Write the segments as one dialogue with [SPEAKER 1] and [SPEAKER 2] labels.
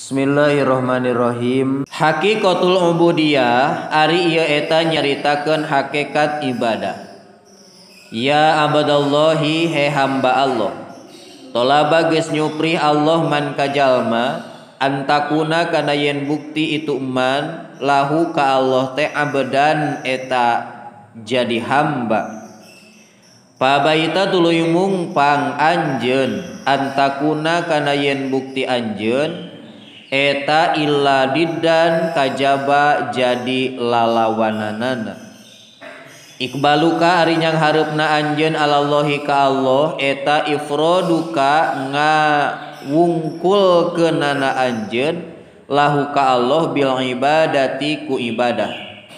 [SPEAKER 1] Bismillahirrahmanirrahim. Hakikatul ubudiyah ari ieu eta nyaritakeun hakikat ibadah. Ya abadallahi he hamba Allah. Tolaba geus nyupri Allah man ka jalma antakuna kana yen bukti itu man lahu ka Allah teh abadan eta jadi hamba. Pabaita tuluy mungpang anjeun antakuna kana yen bukti anjeun eta illa diddan kajaba jadi lalawananana. Iqbaluka ari nyang hareupna anjeun alallahi ka Allah eta ifraduka ngawungkulkeunana anjeun lahu ka Allah bil ibadati ku ibadah.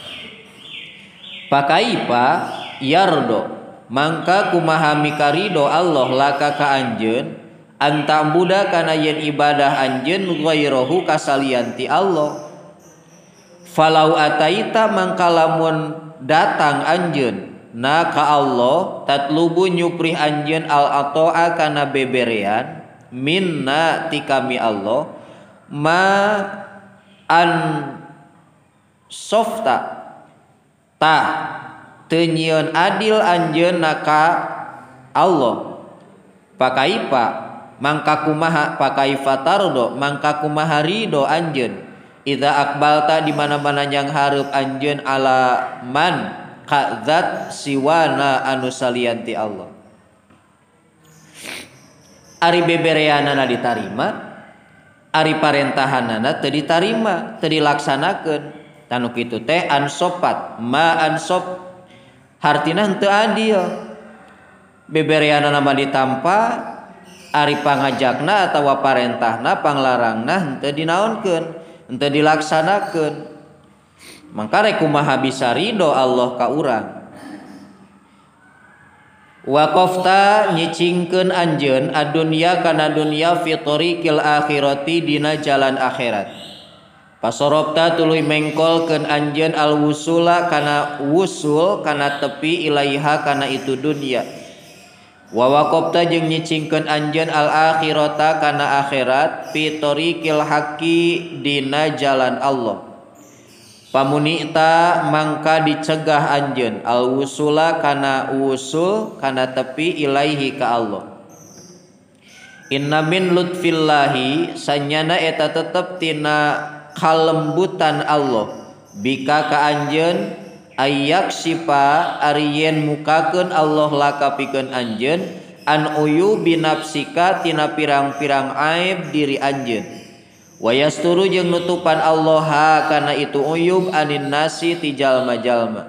[SPEAKER 1] Pakaipa yardo mangka kumaha mikarido Allah laka ka anjeun anta budak kana yen ibadah anjeun ghairahu kasalianti Allah. Falau ataita mangka lamun datang anjeun na ka Allah tatlubu nyuprih anjeun al ata'a kana beberean minna ti kami Allah ma an softa tah teu nyieun adil anjeun na ka Allah. Pakaipa mangka kumaha pakaifa tardo mangka kumaha ridho anjeun idza aqbalta di mana-mana yang hareup anjeun ala man ka zat siwana anu salianti Allah. Ari bebereanana ditarima, ari parentahanana teu ditarima, teu dilaksanakeun. Tanu kitu teh ansopat, ma ansop hartina henteu adil. Bebereanana mah ditampa, ari pangajakna atawa parentahna panglarangna henteu dinaonkeun, henteu dilaksanakeun. Mangka rek kumaha bisa ridho Allah ka urang. Waqafta nyicingkeun anjeun adunya kana dunya fi tariqil akhirati dina jalan akhirat. Pasorobta tuluy mengkolkeun anjeun al wusula kana wusul kana tepi ilaiha kana itu dunya. Wa waqafta jeung nyicingkeun anjeun al akhirata kana akhirat fi tariqil haqqi dina jalan Allah. Pamunita mangka dicegah anjeun al wusula kana wusul kana tepi ilaihi ka Allah. Inna min lutfillahi sanyana eta tetep tina kalembutan Allah bika ka anjeun ayak sipa ariyen mukakeun Allah laka pikeun anjeun an uyu binafsika tina pirang-pirang aib diri anjeun. Wayasturu jeung nutupan Allah kana itu uyub anin nasi ti jalma-jalma.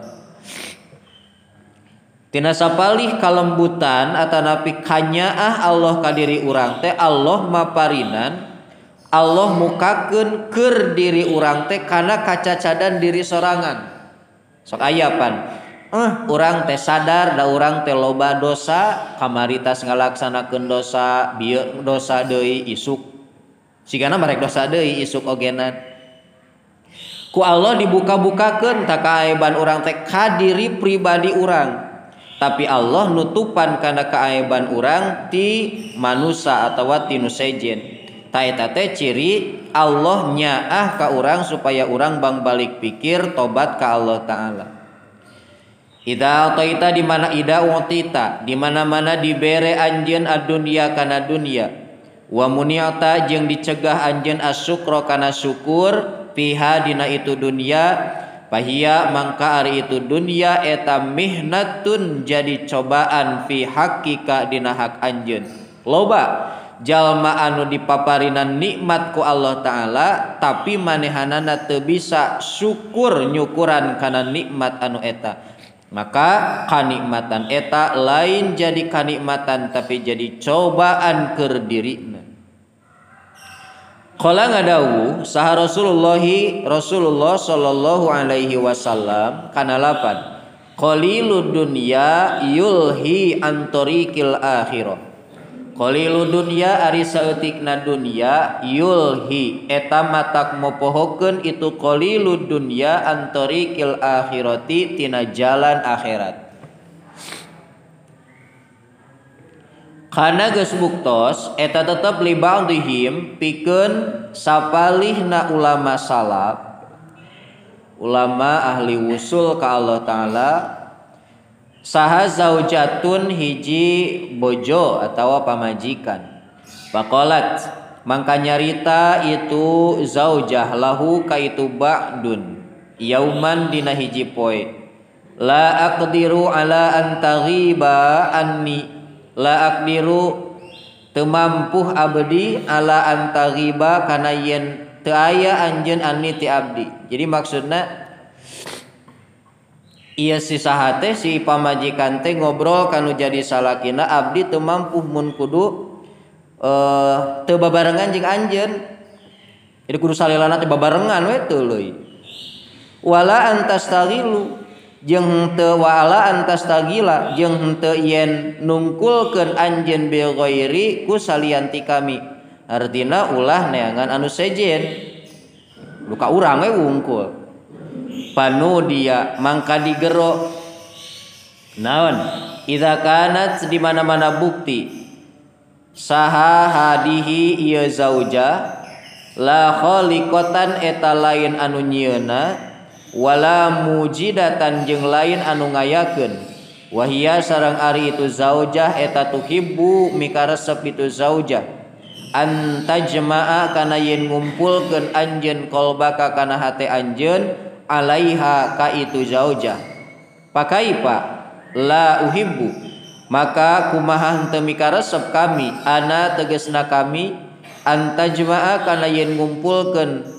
[SPEAKER 1] Tina sapalih kalembutan atanapi kanyaah Allah ka diri urang teh Allah maparinan Allah mukakeun keur diri urang teh kana kacacadan diri sorangan. Sok aya pan urang teh sadar da urang teh loba dosa kamari tas ngalaksanakeun dosa bieu dosa deui isuk sigana marek dosa deui isuk ogenan ku Allah dibuka-bukakeun tak kaaiban urang teh ka diri pribadi urang tapi Allah nutupan kana kaaiban urang ti manusia atawa ti nu sejen ta eta teh ciri Allah nyaah ka urang supaya urang bang balik pikir tobat ka Allah taala. Ida taita di mana ida utita di mana-mana dibere anjeun adunya kana dunya. Wa muniata jeung dicegah anjeun asyukra kana syukur piha dina itu dunya pahia mangka ari itu dunya eta mihnatun jadi cobaan fi haqqika dina hak anjeun. Loba jalma anu dipaparinan nikmat ku Allah taala tapi manehanana teu bisa syukur nyukuran kana nikmat anu eta. Maka kanikmatan eta lain jadi kanikmatan tapi jadi cobaan keur dirina. Qala ngadawu saha Rasulullah sallallahu alaihi wasallam kana lapan qalilud dunya yulhi an tariqil akhirah. Qalilud dunya ari saeutikna dunya yulhi eta matak mopohokeun itu qalilud dunya an tariqil akhirati tina jalan akhirat. Kana geus buktos eta tetep li ba'dihim pikeun sapalihna ulama salaf, ulama ahli wusul ka Allah taala, saha zaujatun hiji bojo atawa pamajikan. Faqalat mangka nyarita itu zaujah lahu ka itu ba'dun yauman dina hiji poe, la aqdiru ala an taghiba anni, la aqdiru teu mampuh abdi ala an taghiba kana yen teu aya anjeun anni ti abdi. Jadi maksudna ieu si saha teh si pamajikan teh ngobrol kanu jadi salakina abdi teu mampuh mun kudu teu babarengan jeung anjeun. Jadi kudu salilana teh babarengan we tuluy. Wala antastaghilu jeung teu wala antastagila jeung henteu yen nungkulkeun anjeun bil ghairi ku salianti kami. Artina ulah neangan anu sejen. Luka urang we wungkul. Panu dia mangka digero naon idza kanat di mana-mana bukti saha hadihi ieu zauja la khaliqatan eta lain anu nyieuna wala mujidatan jeung lain anu ngayakeun, wahia sareng ari itu zaujah eta tuhibbu mikaresep itu zaujah antajma'a kana yen ngumpulkeun anjeun qalbaka kana hate anjeun alaiha ka itu zaujah. Pakaipa la uhibbu maka kumaha henteu mikaresep kami ana tegasna kami antajma'a kana yen ngumpulkeun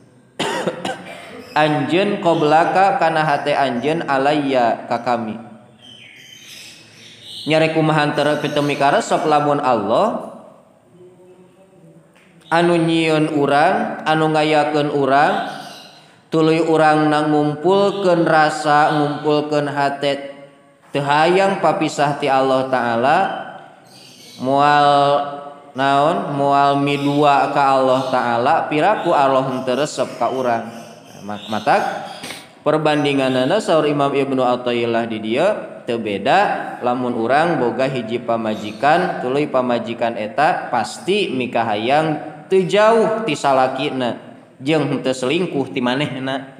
[SPEAKER 1] anjeun qoblaka kana hate anjeun alayya ka kami. Nyare kumaha teu mikaresep lamun Allah anu nyieun urang anu ngayakeun urang tuluy urang ngumpulkeun rasa ngumpulkeun hate teu hayang papisah ti Allah taala moal naon moal midua ka Allah taala piraku Allah henteu resep ka urang. Mata perbandinganana saur Imam Ibnu Athaillah di dieu teu beda lamun urang boga hiji pamajikan tuluy pamajikan eta pasti mikahayang teu jauh ti salakina jeung henteu selingkuh ti manehna.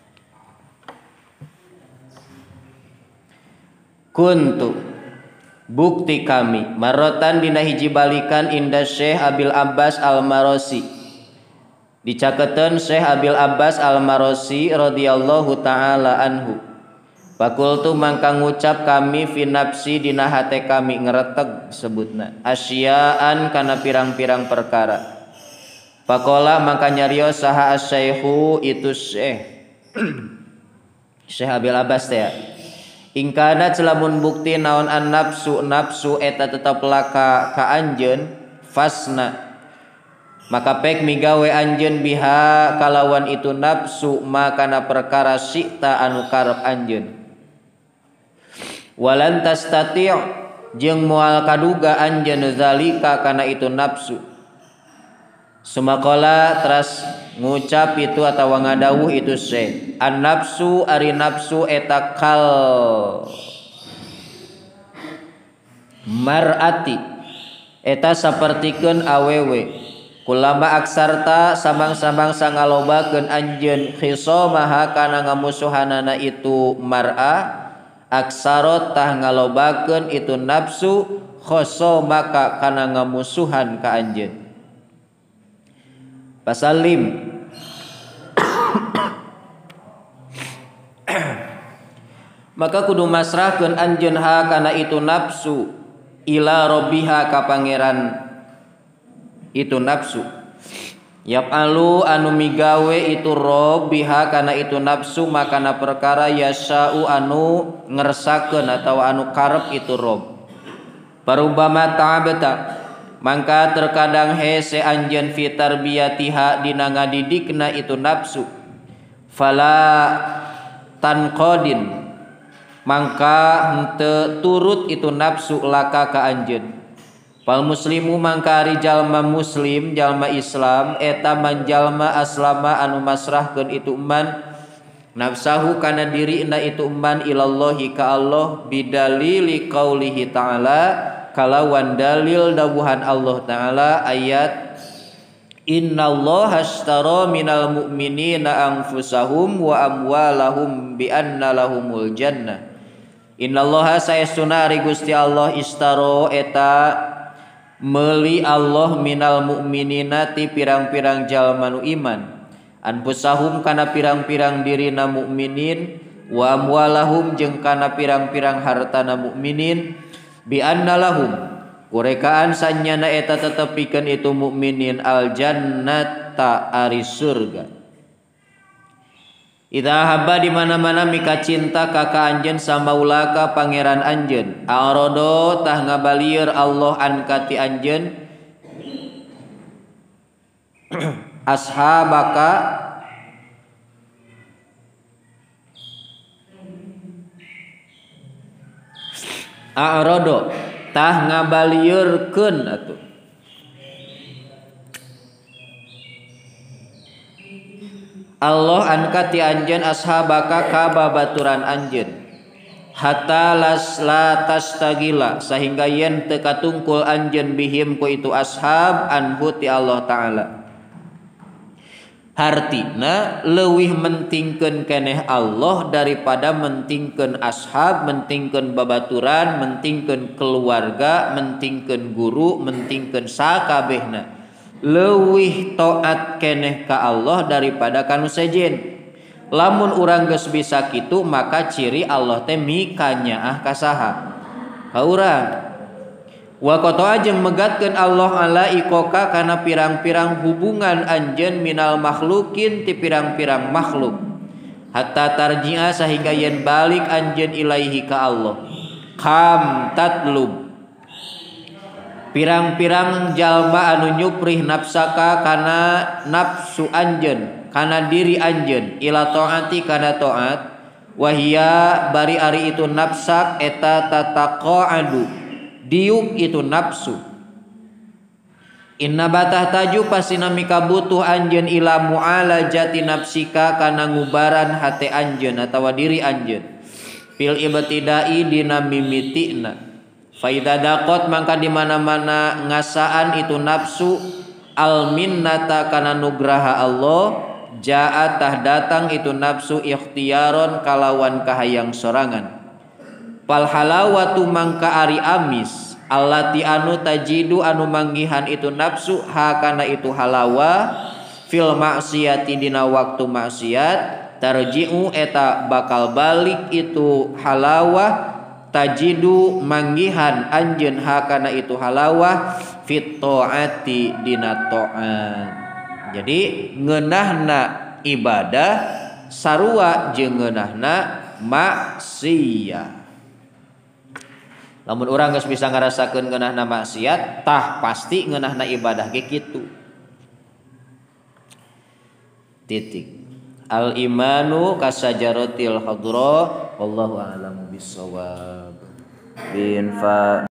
[SPEAKER 1] Kuntu bukti kami marotan dina hiji balikan inda Syekh Abil Abbas Al-Marosi dicakeun Syekh Abil Abbas Al-Marosi radhiyallahu taala anhu. Fakultu mangka ngucap kami fi nafsi dina hate kami ngreteg sebutna asyaan kana pirang-pirang perkara. Faqala mangka nyarios saha asy-syaikhu itu Syekh Syekh Abil Abbas teh ingkana celamun bukti naon an nafsu nafsu eta tetep laka ka anjeun fasna maka pek migawe anjeun biha kalawan itu nafsu makana perkara sita anu karep anjeun. Walan tastati' jeung moal kaduga anjeun zalika kana itu nafsu. Sumakola teras ngucap itu atawa ngadawuh itu Syekh an nafsu ari nafsu eta kal mar'ati eta sapertikeun awewe kulama aksarta samang-samang sangalobakeun anjeun khisamaha kana ngamusuhanana itu mar'ah aksarot tah ngalobakeun itu nafsu khosamaka kana ngamusuhan ka anjeun. Pasalim maka kudu masrahkeun anjeun ha kana itu nafsu ila rabbiha ka pangeran itu nafsu yapalu anu migawe itu rob biha kana itu nafsu makana perkara yasau anu ngersakeun atau anu karep itu rob. Parubama ta'abata mangka terkadang hese anjeun fi tarbiyatiha dina ngadidikna itu nafsu fala tanqadin mangka henteu turut itu nafsu laka ka anjeun. Fal muslimu mangka ari jalma muslim jalma Islam eta manjalma aslama anu masrahkeun itu man nafsahu kana dirina itu man ilallahi ka Allah bidalili qaulihi ta'ala kalawan dalil dawuhan Allah taala ayat innallaha ashtara minal mu'minina anfusahum wa amwalahum bi anna lahumul jannah. Innallaha saestuna ari Gusti Allah istaro eta meuli Allah minal mu'minina ti pirang-pirang jalma nu iman anfusahum kana pirang-pirang dirina mukminin wa amwalahum jeung kana pirang-pirang hartana mukminin bi anna lahum kurekaan sanyana eta tetepikeun itu mukminin al jannata ari surga. Idza habba di mana-mana mika cinta ka anjeun samaulaka pangeran anjeun arodo tah ngabalieur Allah ankati anjeun ashabaka arodo tah ngabaliurkeun atuh Allah ankati anjeun ashabaka ka babaturan anjeun hatta la tastagila sehingga yen teu katungkul anjeun bihim ku itu ashab anhu ti Allah taala. Hartina leuwih mentingkeun keneh Allah daripada mentingkeun ashab, mentingkeun babaturan, mentingkeun keluarga, mentingkeun guru, mentingkeun sakabehna. Leuwih taat keneh ka Allah daripada kanu sejen. Lamun urang geus bisa kitu maka ciri Allah teh mikanyaah ka saha? Ka urang. Wa qata jeung megatkeun Allah ala ikoka kana pirang-pirang hubungan anjeun minal makhlukin ti pirang-pirang makhluk. Hatta tarji'a sehingga yen balik anjeun ilaihi ka Allah. Kam tatlub pirang-pirang jalma anu nyuprih nafsaka kana nafsu anjeun kana diri anjeun ila taati kana taat wahia bari ari itu nafsak eta tataqaadu diuk itu nafsu inna batah taju pasina mika butuh anjeun ila mu'alajati nafsika kana ngubaran hate anjeun atawa diri anjeun fil ibtidai dina mimitina faida daqot mangka di mana-mana ngasaan itu nafsu al minnata kana nugraha Allah jaat tah datang itu nafsu ikhtiyaron kalawan kahayang sorangan fal halawatu mangka ari amis allati anu tajidu anu manggihan itu nafsu ha kana itu halawa fil maksiati dina waktu maksiat tarji'u eta bakal balik itu halawa tajidu manggihan anjeun ha kana itu halawa fit taati dina taat. Jadi ngeunahna ibadah sarua jeung ngeunahna maksiat. Lamun urang geus bisa ngarasakeun ngeunahna maksiat tah pasti ngeunahna ibadah ge kitu. Titik. Al imanu kasajaratil hadra wallahu a'lamu bissawab. Bin fa